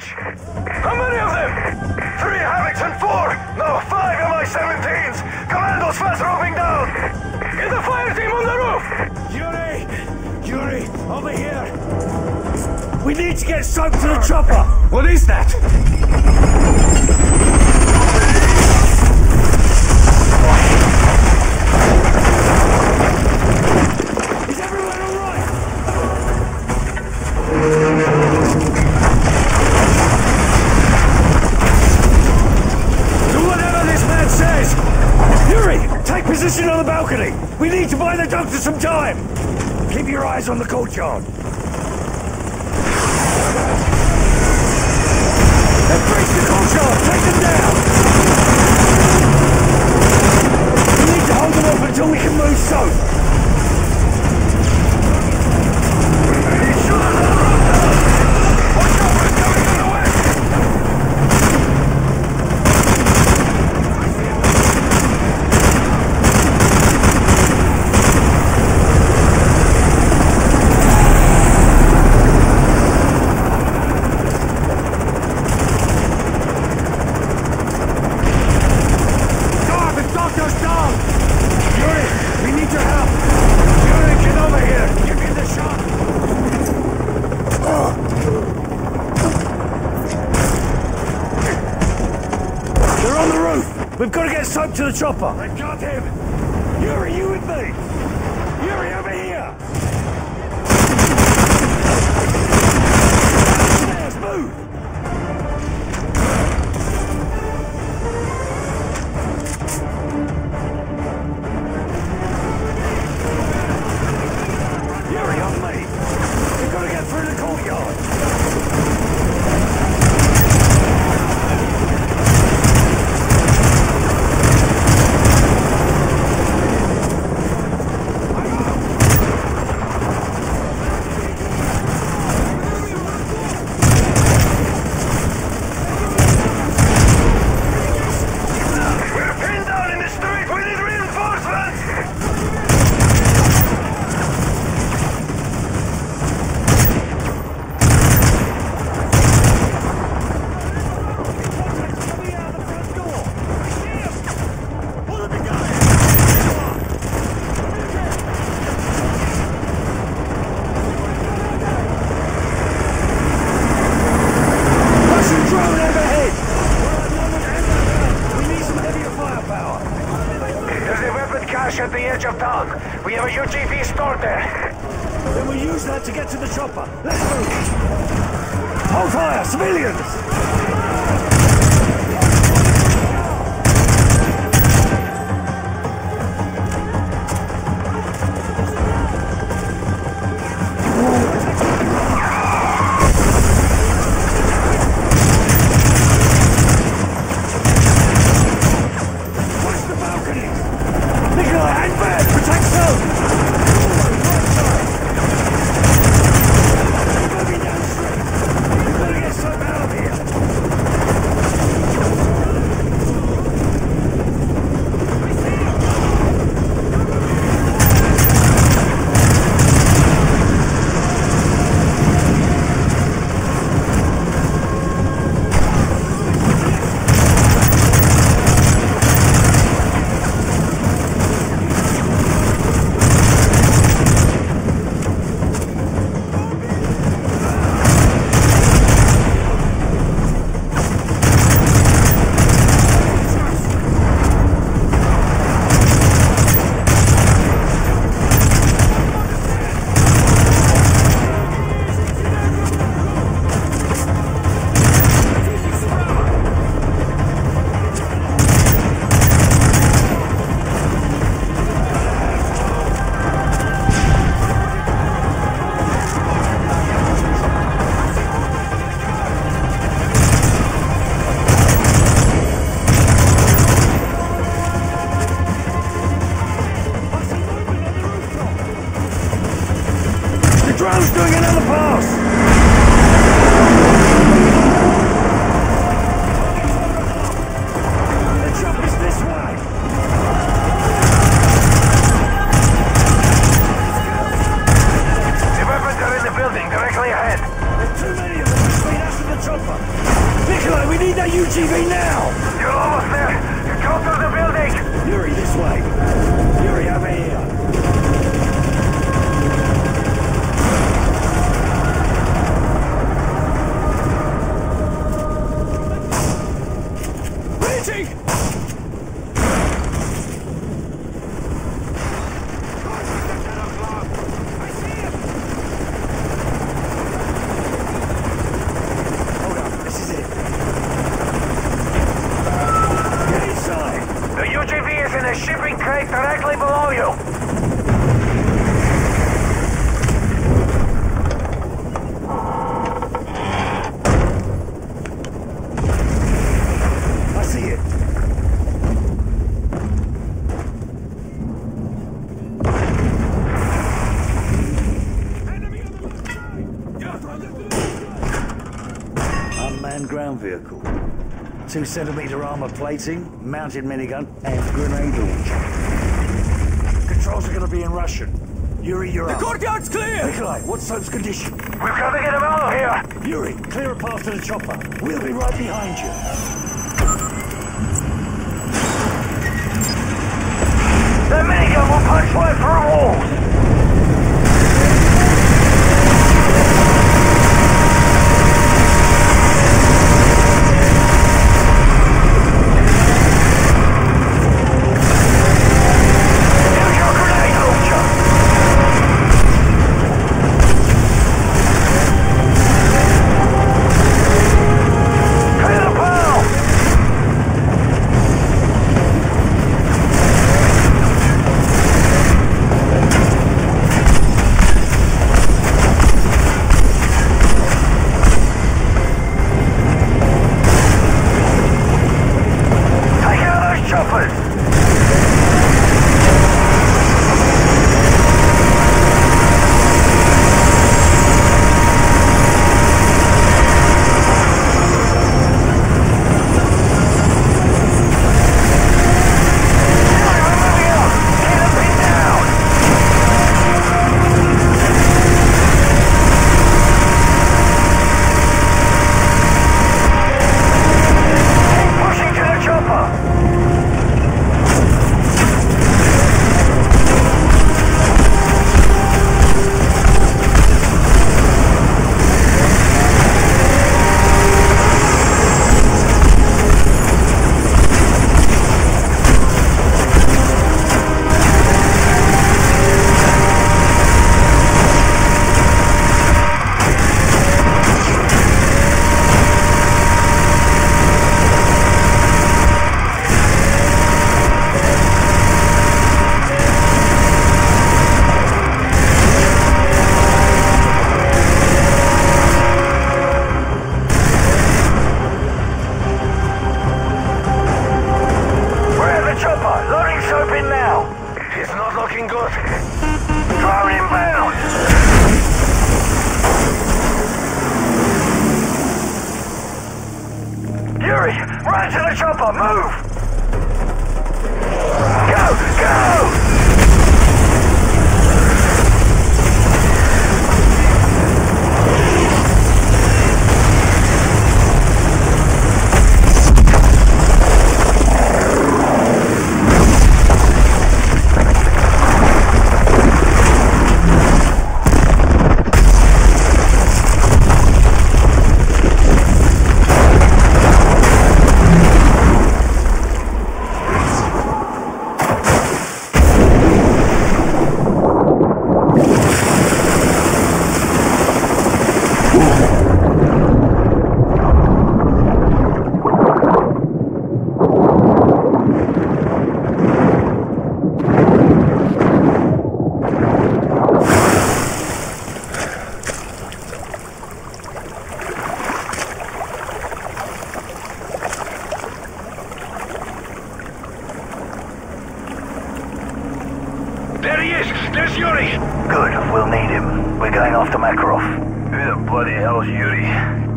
damage. How many of them? 3 Havocs and 4, no, 5 Mi-17s. Commandos fast roving down. Get the fire team on the roof. Yuri, over here. We need to get soap to the chopper. What is that? Is everyone all right? Do whatever this man says. Yuri, take position on the balcony. We need to buy the doctor some time. Keep your eyes on the courtyard. Let's breach the courtyard. Take them down. We need to hold them off until we can move soap. We've got to get soap to the chopper. I got him. Yuri, you with me? Yuri, over here. Let's move. Yuri, on me. We've got to get through the courtyard. At the edge of town. We have a UGV stored there. Then we'll use that to get to the chopper. Let's move. Hold fire, civilians! We've got to get some out of here! need that UGV now! You're almost there. Go through the building. Yuri, this way. Yuri, over here. Reaching! A shipping crate directly below you. I see it. Unmanned ground vehicle. 2-centimeter armor plating, mounted minigun, and grenade launcher. Controls are going to be in Russian. Yuri, you're up. The courtyard's clear! Nikolai, what's Soap's condition? We've got to get him out of here! Yuri, clear a path to the chopper. We'll be right behind you. The minigun will punch right through walls! Run to the chopper! Move! Go! Go! There he is! There's Yuri! Good, we'll need him. We're going after Makarov. Who the bloody hell's Yuri?